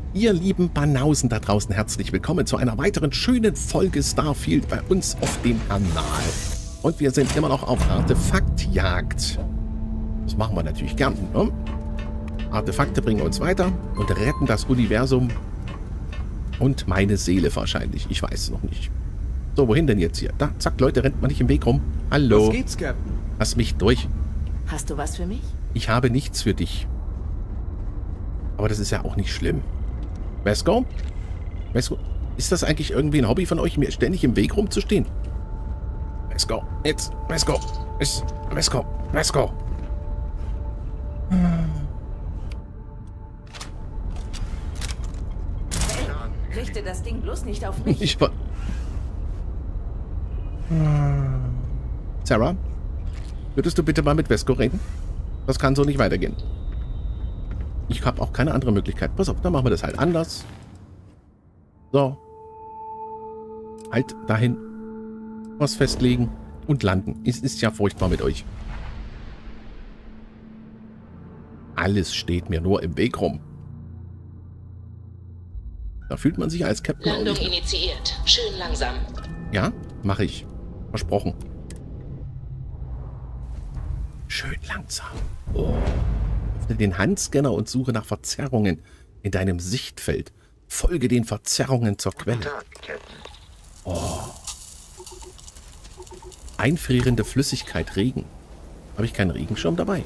Ihr lieben Banausen da draußen, herzlich willkommen zu einer weiteren schönen Folge Starfield bei uns auf dem Kanal. Und wir sind immer noch auf Artefaktjagd. Das machen wir natürlich gern. Ne? Artefakte bringen uns weiter und retten das Universum und meine Seele wahrscheinlich. Ich weiß es noch nicht. So, wohin denn jetzt hier? Da, zack, Leute, rennt man nicht im Weg rum. Hallo. Was geht's, Captain? Lass mich durch. Hast du was für mich? Ich habe nichts für dich. Aber das ist ja auch nicht schlimm. Vesco? Vesco, ist das eigentlich irgendwie ein Hobby von euch, mir ständig im Weg rumzustehen? Vesco, jetzt, Vesco, Vesco, Vesco. Hey, richte das Ding bloß nicht auf mich. Ich war... Sarah, würdest du bitte mal mit Vesco reden? Das kann so nicht weitergehen. Ich habe auch keine andere Möglichkeit. Pass auf, dann machen wir das halt anders. So. Halt dahin. Was festlegen und landen. Es ist ja furchtbar mit euch. Alles steht mir nur im Weg rum. Da fühlt man sich als Captain Landung initiiert. Schön langsam. Ja, mache ich. Versprochen. Schön langsam. Oh. Öffne den Handscanner und suche nach Verzerrungen in deinem Sichtfeld. Folge den Verzerrungen zur Quelle. Oh. Einfrierende Flüssigkeit, Regen. Habe ich keinen Regenschirm dabei?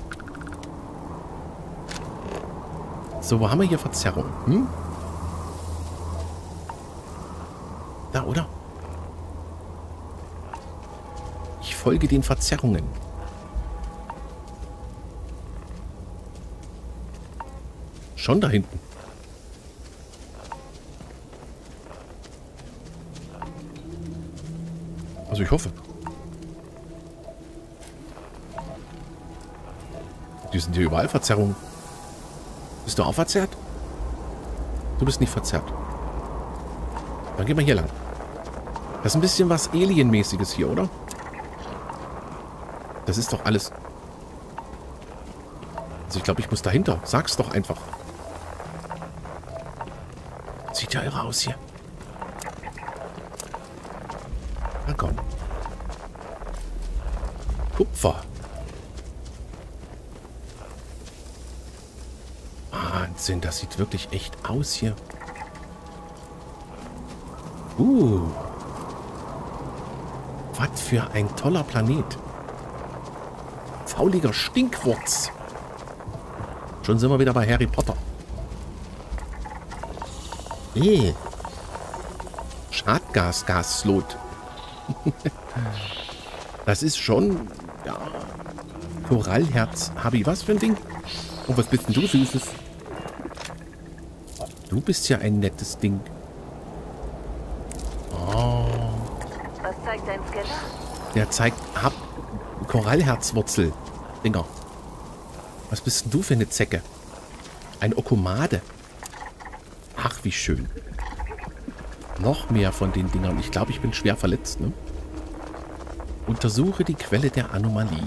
So, wo haben wir hier Verzerrung? Hm? Da, oder? Ich folge den Verzerrungen. Schon da hinten. Also ich hoffe. Die sind hier überall Verzerrungen. Bist du auch verzerrt? Du bist nicht verzerrt. Dann gehen wir hier lang. Das ist ein bisschen was Alienmäßiges hier, oder? Das ist doch alles... Also ich glaube, ich muss dahinter. Sag's doch einfach. Sieht ja irre aus hier. Na komm. Kupfer. Wahnsinn, das sieht wirklich echt aus hier. Was für ein toller Planet. Fauliger Stinkwurz. Schon sind wir wieder bei Harry Potter. Schadgas-Gasslot. Das ist schon... Ja. Korallherz. Habe ich was für ein Ding? Und was bist denn du, Süßes? Du bist ja ein nettes Ding. Oh. Was zeigt dein Scanner? Der zeigt Korallherzwurzel. Dinger. Was bist denn du für eine Zecke? Ein Okomade. Ach, wie schön. Noch mehr von den Dingern. Ich glaube, ich bin schwer verletzt, ne? Untersuche die Quelle der Anomalie.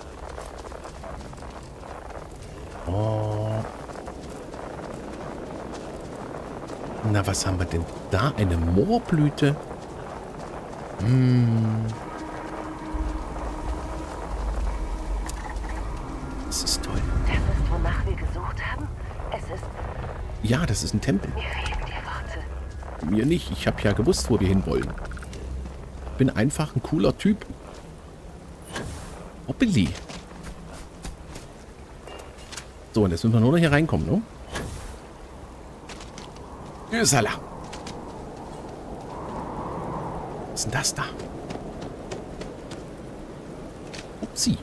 Oh. Na, was haben wir denn da? Eine Moorblüte. Das ist toll. Das ist, wonach wir gesucht haben? Es ist... Ja, das ist ein Tempel. Mir fehlen die Worte. Mir nicht. Ich habe ja gewusst, wo wir hinwollen. Bin einfach ein cooler Typ. Hoppeli. So, und jetzt müssen wir nur noch hier reinkommen, ne? Üsala. Was ist denn das da? Upsi.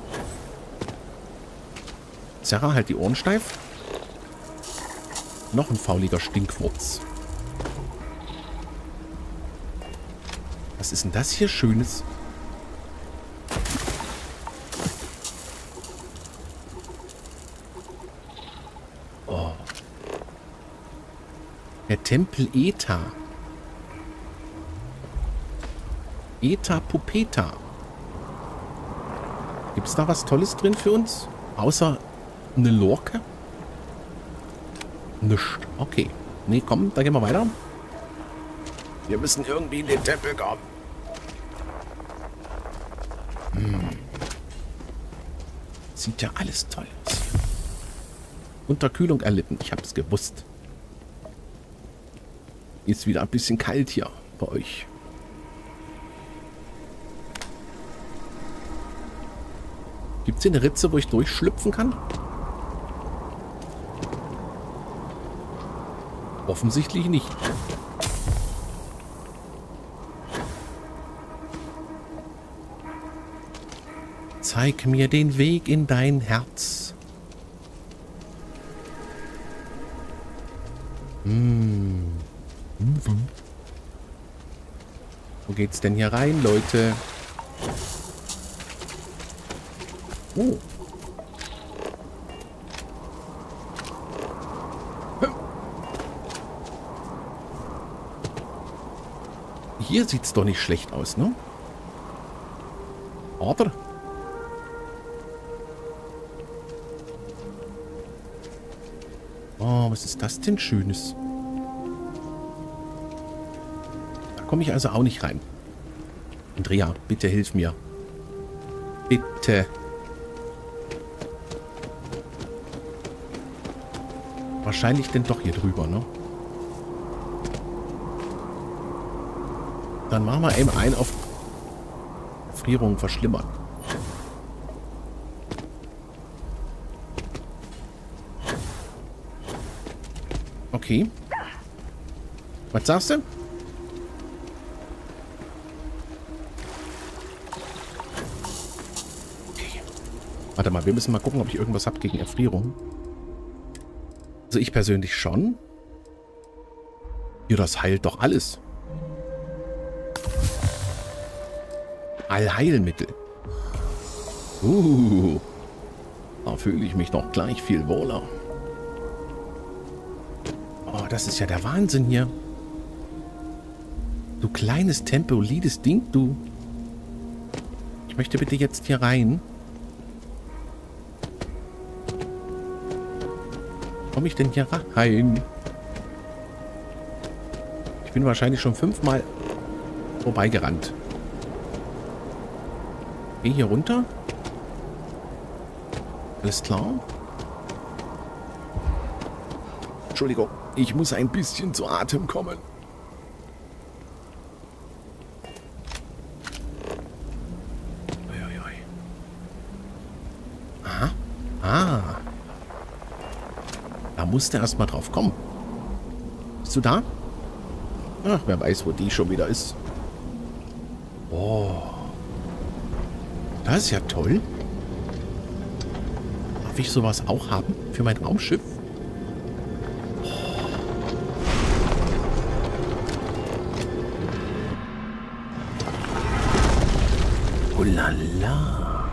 Sarah, halt die Ohren steif. Noch ein fauliger Stinkwurz. Was ist denn das hier Schönes? Oh. Der Tempel Eta. Eta Pupeta. Gibt's da was Tolles drin für uns? Außer eine Lorke? Nischt. Okay. Nee, komm, da gehen wir weiter. Wir müssen irgendwie in den Tempel kommen. Sieht ja alles toll aus. Unterkühlung erlitten. Ich habe es gewusst. Ist wieder ein bisschen kalt hier bei euch. Gibt es hier eine Ritze, wo ich durchschlüpfen kann? Offensichtlich nicht. Zeig mir den Weg in dein Herz. Wo geht's denn hier rein, Leute? Oh. Hier sieht's doch nicht schlecht aus, ne? Oder? Oh, was ist das denn Schönes? Da komme ich also auch nicht rein. Andrea, bitte hilf mir. Bitte. Wahrscheinlich denn doch hier drüber, ne? Dann machen wir eben einen auf Erfrierung verschlimmern. Okay. Was sagst du? Okay. Warte mal, wir müssen mal gucken, ob ich irgendwas habe gegen Erfrierung. Also ich persönlich schon. Ja, das heilt doch alles. Allheilmittel. Da fühle ich mich doch gleich viel wohler. Oh, das ist ja der Wahnsinn hier. Du kleines tempolides Ding, du. Ich möchte bitte jetzt hier rein. Komme ich denn hier rein? Ich bin wahrscheinlich schon 5-mal vorbeigerannt. Geh hier runter. Alles klar. Entschuldigung, ich muss ein bisschen zu Atem kommen. Uiuiui. Aha. Ah. Da musste erst mal drauf kommen. Bist du da? Ach, wer weiß, wo die schon wieder ist. Oh. Das ist ja toll. Darf ich sowas auch haben für mein Raumschiff? Oh la la.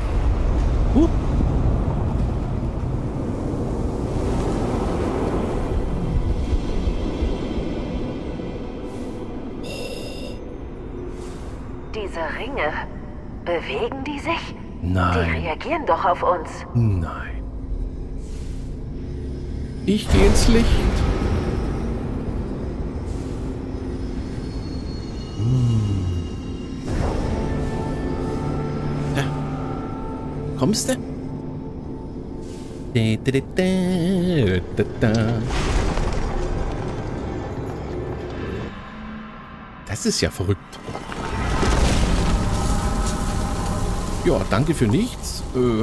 Diese Ringe, bewegen die sich? Nein. Die reagieren doch auf uns. Nein. Ich gehe ins Licht. Ja. Kommst du? Das ist ja verrückt. Ja, danke für nichts.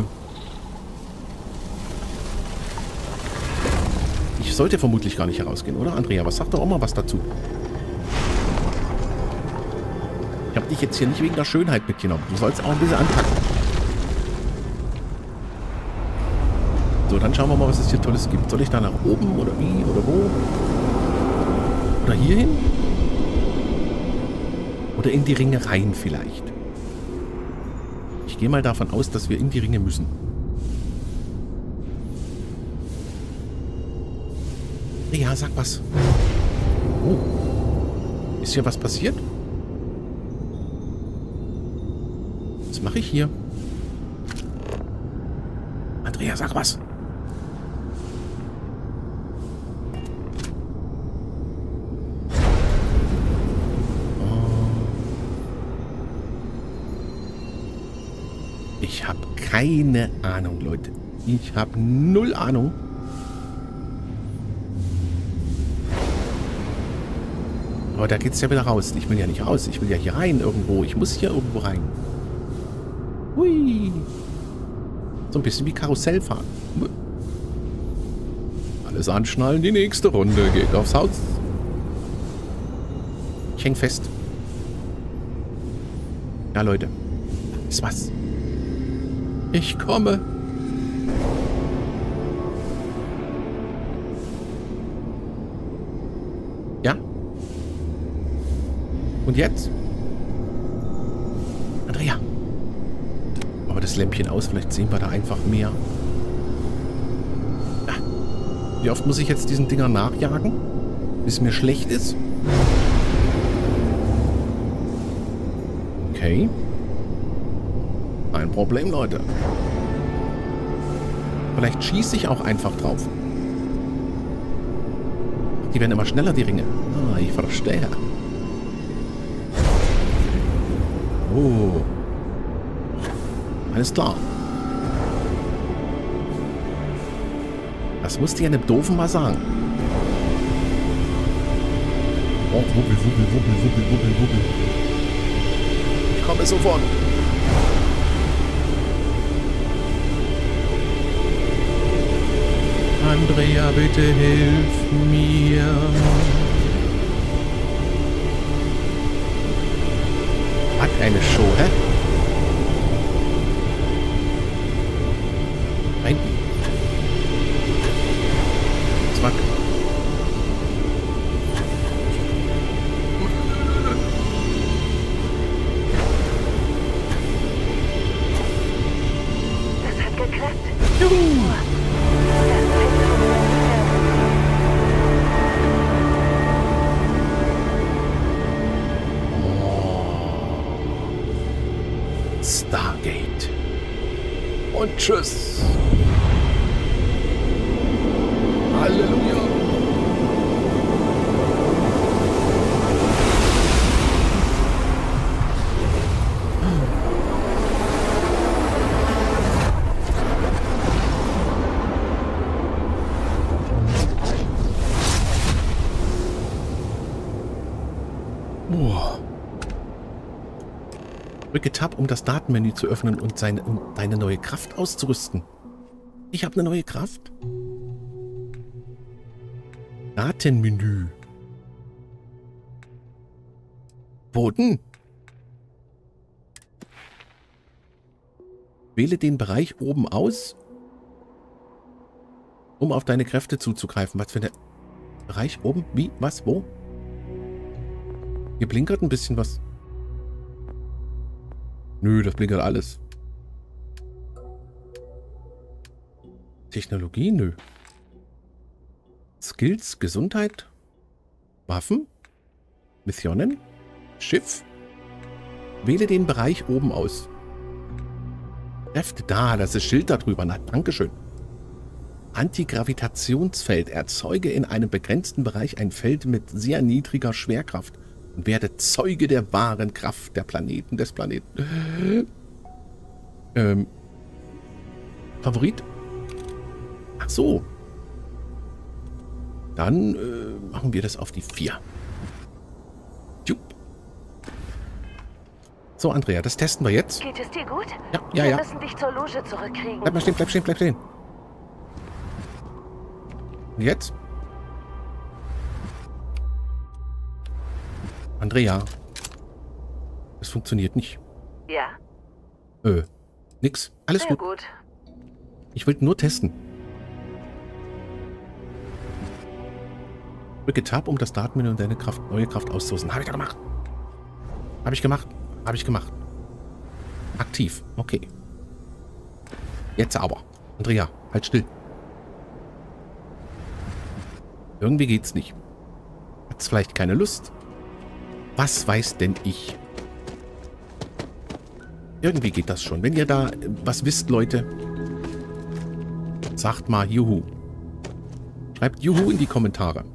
Ich sollte vermutlich gar nicht herausgehen, oder? Andrea, was sagt doch auch mal was dazu? Ich habe dich jetzt hier nicht wegen der Schönheit mitgenommen. Du sollst auch ein bisschen anpacken. So, dann schauen wir mal, was es hier Tolles gibt. Soll ich da nach oben oder wie oder wo? Oder hier hin? Oder in die Ringe rein vielleicht. Ich gehe mal davon aus, dass wir in die Ringe müssen. Ja, sag was. Oh. Ist hier was passiert? Was mache ich hier? Andrea, sag was. keine Ahnung, Leute. Ich habe null Ahnung. Aber da geht's ja wieder raus. Ich will ja nicht raus. Ich will ja hier rein irgendwo. Ich muss hier irgendwo rein. Hui. So ein bisschen wie Karussell fahren. Alles anschnallen. Die nächste Runde geht aufs Haus. Ich häng fest. Ja, Leute. Ist was. Ich komme. Ja? Und jetzt? Andrea. Aber das Lämpchen aus, vielleicht sehen wir da einfach mehr. Ah. Wie oft muss ich jetzt diesen Dingern nachjagen? Bis mir schlecht ist? Okay. Kein Problem, Leute. Vielleicht schieße ich auch einfach drauf. Die werden immer schneller, die Ringe. Ah, ich verstehe. Oh. Alles klar. Das musste ja einem Doofen mal sagen. Oh, wubbel, wubbel, wubbel, wubbel, wubbel, wubbel. Ich komme sofort. Andrea, bitte hilf mir. Was eine Show, hä? Nein. Zwack. Das hat geklappt. Juhu. Stargate. Und tschüss. Halleluja. Drücke Tab, um das Datenmenü zu öffnen und deine neue Kraft auszurüsten. Ich habe eine neue Kraft. Datenmenü. Boden. Wähle den Bereich oben aus, um auf deine Kräfte zuzugreifen. Was für ein Bereich oben? Wie? Was? Wo? Hier blinkert ein bisschen was. Nö, das blinkert alles. Technologie? Nö. Skills, Gesundheit, Waffen, Missionen, Schiff. Wähle den Bereich oben aus. Kräfte, da, das ist Schild da drüber. Na, dankeschön. Antigravitationsfeld. Erzeuge in einem begrenzten Bereich ein Feld mit sehr niedriger Schwerkraft und werde Zeuge der wahren Kraft der Planeten des Planeten. Favorit? Ach so. Dann machen wir das auf die 4. Jupp. So, Andrea, das testen wir jetzt. Geht es dir gut? Ja. Wir müssen dich zur Loge zurückkriegen. Bleib mal stehen, bleib stehen, bleib stehen. Und jetzt? Andrea. Das funktioniert nicht. Ja. Nix. Alles Sehr gut. gut. Ich wollte nur testen. Drücke Tab, um das Datenmenü und deine neue Kraft auszurüsten. Habe ich da gemacht. Habe ich gemacht. Habe ich gemacht. Aktiv. Okay. Jetzt aber. Andrea, halt still. Irgendwie geht's nicht. Hat's vielleicht keine Lust? Was weiß denn ich? Irgendwie geht das schon. Wenn ihr da was wisst, Leute, sagt mal Juhu. Schreibt Juhu in die Kommentare.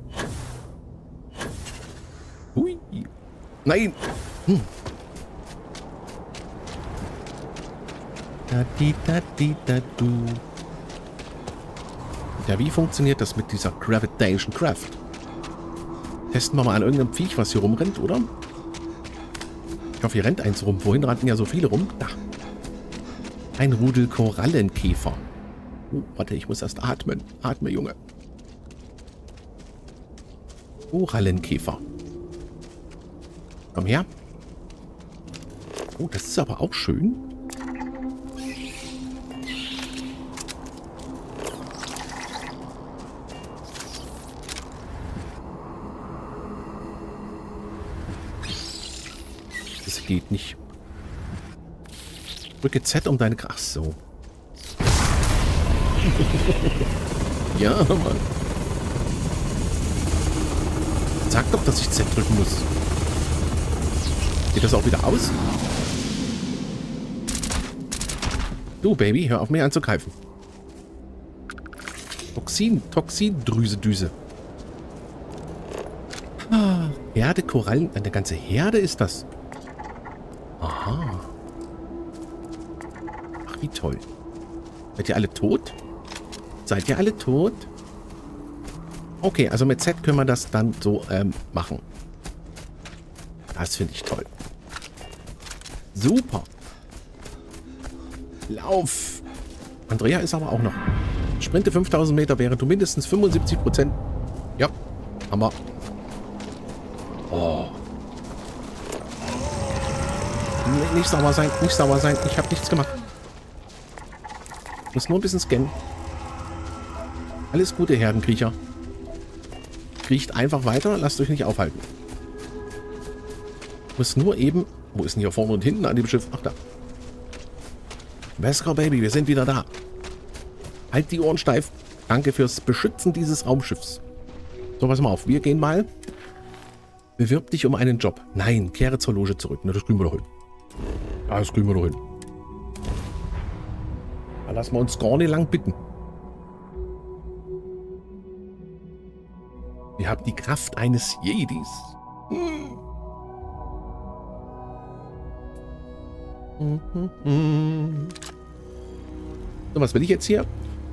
Hui. Nein. Da-di-da-di-da-du. Ja, wie funktioniert das mit dieser Gravitation Craft? Testen wir mal an irgendeinem Viech, was hier rumrennt, oder? Ich hoffe, hier rennt eins rum. Wohin rannten ja so viele rum? Da. Ein Rudel Korallenkäfer. Warte, ich muss erst atmen. Atme, Junge. Korallenkäfer. Komm her. Oh, das ist aber auch schön. Das geht nicht. Drücke Z um deine... Ach so. Ja, Mann. Sag doch, dass ich Z drücken muss. Geht das auch wieder aus? Du, Baby, hör auf, mir anzugreifen. Toxindrüse. Herde, Korallen, eine ganze Herde ist das. Aha. Ach, wie toll. Seid ihr alle tot? Seid ihr alle tot? Okay, also mit Z können wir das dann so machen. Das finde ich toll. Super. Lauf. Andrea ist aber auch noch. Sprinte 5000 Meter, während du mindestens 75%. Ja, haben wir. Oh. Nicht sauer sein, nicht sauer sein. Ich habe nichts gemacht. Ich muss nur ein bisschen scannen. Alles Gute, Herdenkriecher. Kriecht einfach weiter, lasst euch nicht aufhalten. Ich muss nur eben... Wo ist denn hier vorne und hinten an dem Schiff? Ach, da. Beskar Baby, wir sind wieder da. Halt die Ohren steif. Danke fürs Beschützen dieses Raumschiffs. So, pass mal auf. Wir gehen mal. Bewirb dich um einen Job. Nein, kehre zur Loge zurück. Na, das kriegen wir doch hin. Ja, das kriegen wir doch hin. Da lassen wir uns gar nicht lang bitten. Ihr habt die Kraft eines Jedis. So, was will ich jetzt hier?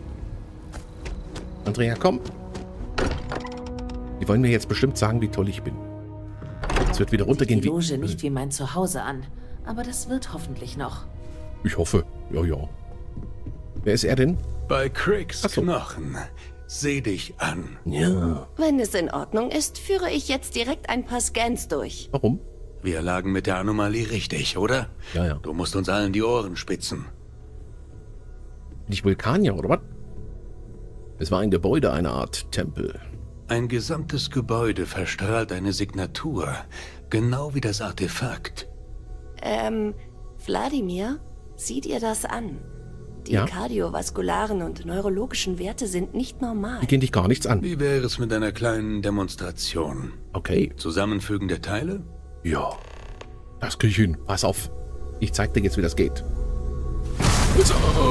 Andrea, komm. Die wollen mir jetzt bestimmt sagen, wie toll ich bin. Es wird wieder runtergehen. Die Loge nicht wie mein Zuhause an, aber das wird hoffentlich noch. Ich hoffe. Ja, ja. Wer ist er denn? Bei Craigs Knochen. Seh dich an. Ja. Wenn es in Ordnung ist, führe ich jetzt direkt ein paar Scans durch. Warum? Wir lagen mit der Anomalie richtig, oder? Ja, ja. Du musst uns allen die Ohren spitzen. Bin ich Vulkanier, oder was? Es war ein Gebäude, eine Art Tempel. Ein gesamtes Gebäude verstrahlt eine Signatur. Genau wie das Artefakt. Wladimir, sieh dir das an. Die Ja? kardiovaskularen und neurologischen Werte sind nicht normal. Die gehen dich gar nichts an. Wie wäre es mit einer kleinen Demonstration? Okay. Zusammenfügen der Teile? Ja. Das krieg ich hin. Pass auf. Ich zeig dir jetzt, wie das geht. So.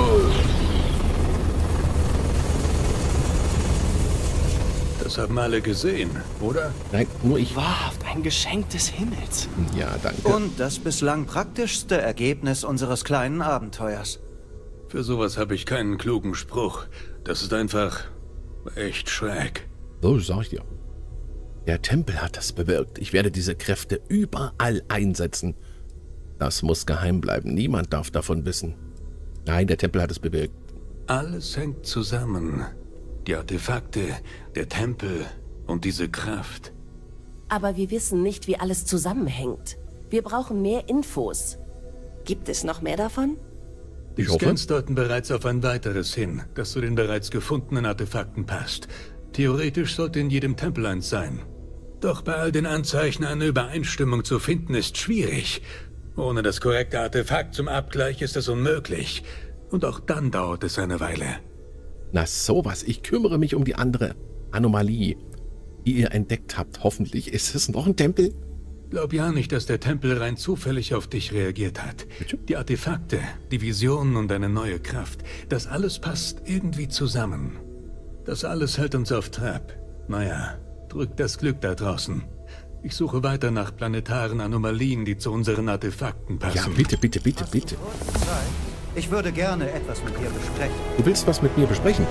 Das haben alle gesehen, oder? Nein, nur ich. Wahrhaft ein Geschenk des Himmels. Ja, danke. Und das bislang praktischste Ergebnis unseres kleinen Abenteuers. Für sowas habe ich keinen klugen Spruch. Das ist einfach echt schräg. So, sag ich dir. Der Tempel hat das bewirkt. Ich werde diese Kräfte überall einsetzen. Das muss geheim bleiben. Niemand darf davon wissen. Nein, der Tempel hat es bewirkt. Alles hängt zusammen. Die Artefakte, der Tempel und diese Kraft. Aber wir wissen nicht, wie alles zusammenhängt. Wir brauchen mehr Infos. Gibt es noch mehr davon? Die Ich hoffe. Scans deuten bereits auf ein weiteres hin, das zu den bereits gefundenen Artefakten passt. Theoretisch sollte in jedem Tempel eins sein. Doch bei all den Anzeichen eine Übereinstimmung zu finden ist schwierig. Ohne das korrekte Artefakt zum Abgleich ist es unmöglich. Und auch dann dauert es eine Weile. Na sowas. Ich kümmere mich um die andere Anomalie, die ihr entdeckt habt. Hoffentlich. Ist es noch ein Tempel? Glaub ja nicht, dass der Tempel rein zufällig auf dich reagiert hat. Bitte? Die Artefakte, die Visionen und eine neue Kraft, das alles passt irgendwie zusammen. Das alles hält uns auf Trab. Naja, drückt das Glück da draußen. Ich suche weiter nach planetaren Anomalien, die zu unseren Artefakten passen. Ja, bitte, bitte, bitte, bitte. Ich würde gerne etwas mit dir besprechen. Du willst was mit mir besprechen?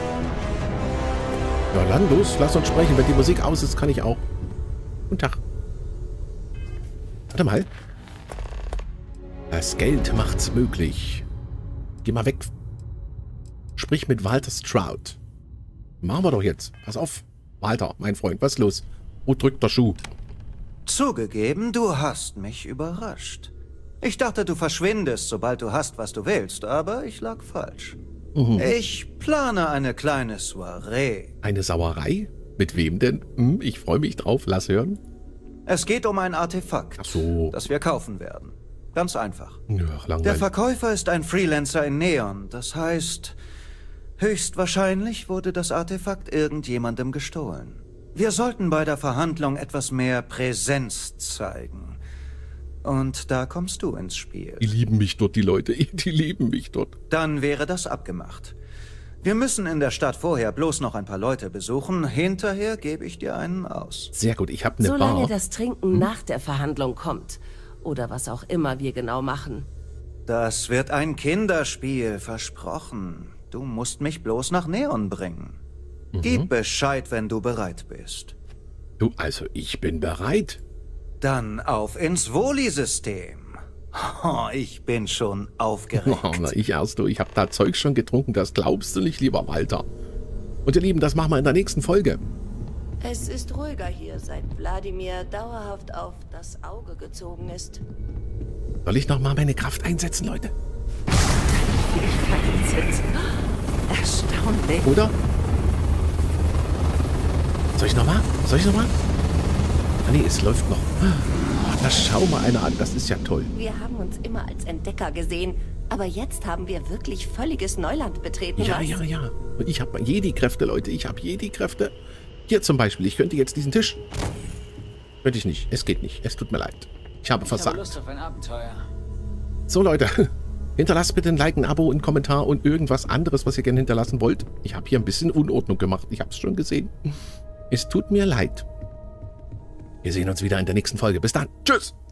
Ja, dann los, lass uns sprechen. Wenn die Musik aus ist, kann ich auch. Guten Tag. Warte mal. Das Geld macht's möglich. Geh mal weg. Sprich mit Walter Stroud. Machen wir doch jetzt. Pass auf. Walter, mein Freund, was ist los? Wo drückt der Schuh? Zugegeben, du hast mich überrascht. Ich dachte, du verschwindest, sobald du hast, was du willst, aber ich lag falsch. Ich plane eine kleine Soiree. Eine Sauerei? Mit wem denn? Ich freue mich drauf. Lass hören. Es geht um ein Artefakt, Ach so. das wir kaufen werden. Ganz einfach. Ja, Der langweilig. Verkäufer ist ein Freelancer in Neon. Das heißt, höchstwahrscheinlich wurde das Artefakt irgendjemandem gestohlen. Wir sollten bei der Verhandlung etwas mehr Präsenz zeigen. Und da kommst du ins Spiel. Die lieben mich dort, die Leute. Die lieben mich dort. Dann wäre das abgemacht. Wir müssen in der Stadt vorher bloß noch ein paar Leute besuchen. Hinterher gebe ich dir einen aus. Sehr gut, ich habe eine Solange Bar. das Trinken nach der Verhandlung kommt. Oder was auch immer wir genau machen. Das wird ein Kinderspiel, versprochen. Du musst mich bloß nach Neon bringen. Gib Bescheid, wenn du bereit bist. Du, also ich bin bereit. Dann auf ins Voli-System. Oh, ich bin schon aufgeregt. Oh, na, ich erst, du. Ich habe da Zeug schon getrunken, das glaubst du nicht, lieber Walter. Und ihr Lieben, das machen wir in der nächsten Folge. Es ist ruhiger hier, seit Wladimir dauerhaft auf das Auge gezogen ist. Soll ich nochmal meine Kraft einsetzen, Leute? Erstaunlich. Oder? Soll ich nochmal? Ah nee, es läuft noch. Oh, das schau mal einer an, das ist ja toll. Wir haben uns immer als Entdecker gesehen, aber jetzt haben wir wirklich völliges Neuland betreten. Ja, was? ja. Und ich habe Jedi-Kräfte, Leute. Ich habe Jedi-Kräfte. Hier zum Beispiel, ich könnte jetzt diesen Tisch... Könnte ich nicht. Es geht nicht. Es tut mir leid. Ich habe versagt. Lust auf ein Abenteuer. So, Leute. Hinterlasst bitte ein Like, ein Abo, einen Kommentar und irgendwas anderes, was ihr gerne hinterlassen wollt. Ich habe hier ein bisschen Unordnung gemacht. Ich habe es schon gesehen. Es tut mir leid. Wir sehen uns wieder in der nächsten Folge. Bis dann. Tschüss.